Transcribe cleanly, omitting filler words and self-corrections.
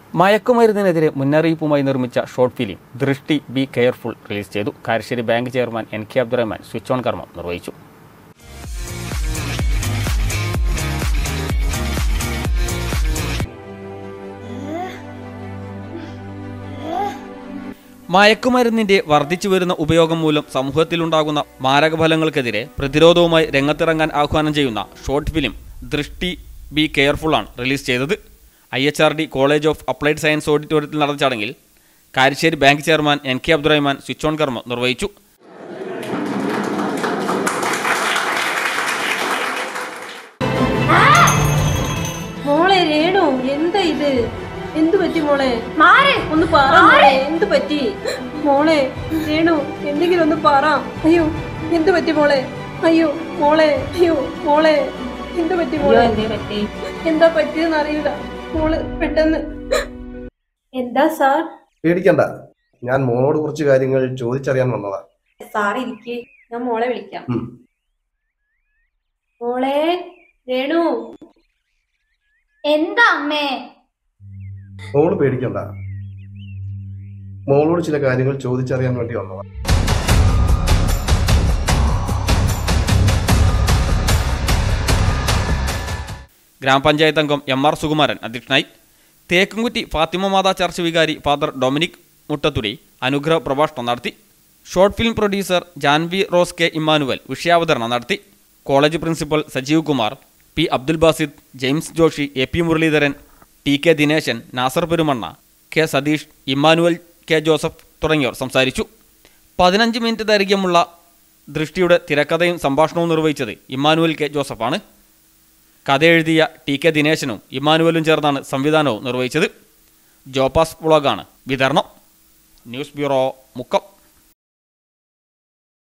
മയക്കുമരുന്നിനെതിരെ മുന്നറിയിപ്പുമായി നിർമ്മിച്ച short film Drishti be careful release ചെയ്തു. Karassery bank chairman NK Abdurahman switch on കർമ്മം നിർവഹിച്ചു. മയക്കുമരുന്നിന്റെ വർദ്ധിച്ചുവരുന്ന ഉപയോഗം മൂലം സമൂഹത്തിലുണ്ടാകുന്ന മാരകഫലങ്ങൾക്കെതിരെ പ്രതിരോധവുമായി രംഗത്തിറങ്ങാൻ ആഹ്വാനം ചെയ്യുന്ന short film Drishti be careful ആണ് റിലീസ് ചെയ്തത്. IHRD college of applied science ഓഡിറ്റോറിയത്തിൽ നടന്ന ചടങ്ങിൽ Karassery bank chairman NK Abdurahman switch on കർമ്മം നിർവഹിച്ചു. മോളെ രേണു, എന്താ ഇത്? എന്തു പറ്റി മോളെ? ഒന്ന് പറ മോളെ, എന്തു പറ്റി മോളെ? രേണു, എന്തെങ്കിലും ഒന്ന് പറ. അയ്യോ, എന്തു പറ്റി മോളെ? അയ്യോ മോളെ, അയ്യോ മോളെ, എന്തു പറ്റി മോളെ? എന്താ പറ്റിയെന്ന് അറിയില്ല മോള്. പെട്ടെന്ന് എന്താ സാർ? പേടിക്കണ്ട, ഞാൻ മോളോട് കുറച്ച് കാര്യങ്ങൾ ചോദിച്ചറിയാൻ വന്നതാ. സാർ ഇരിക്കെ, ഞാൻ മോളെ വിളിക്കാം. മോളെ രേണു. എന്താ അമ്മേ? മോള് പേടിക്കണ്ട, മോളോട് ചില കാര്യങ്ങൾ ചോദിച്ചറിയാൻ വേണ്ടി വന്നതാ. ഗ്രാമപഞ്ചായത്ത് അംഗം MR സുകുമാരൻ അധ്യക്ഷനായി. തേക്കുംകുറ്റി ഫാത്തിമ മാതാ ചർച്ച് വികാരി ഫാദർ ഡൊമിനിക് മുട്ടത്തുരി അനുഗ്രഹ പ്രഭാഷണം നടത്തി. Short film producer Janvi Rose K Emmanuel വിഷയാവതരണം നടത്തി. College principal Sajeev Kumar, P Abdul Basid, James Joshi, AP Muraleedharan, TK Dineshan, Nasar Perumanna, K Satheesh, Emmanuel K Joseph തുടങ്ങിയവർ സംസാരിച്ചു. 15 മിനിറ്റ് ദൈർഘ്യമുള്ള ദൃഷ്ടിയുടെ തിരക്കഥയും സംഭാഷണവും നിർവഹിച്ചത് ഇമ്മാനുവൽ K ജോസഫാണ്. കഥ എഴുതിയ TK ദിനേശനും ഇമ്മാനുവലും ചേർന്നാണ് സംവിധാനവും നിർവഹിച്ചത്. ജോപാസ് വ്ളോഗാണ് വിതരണം. News bureau, Mukkam.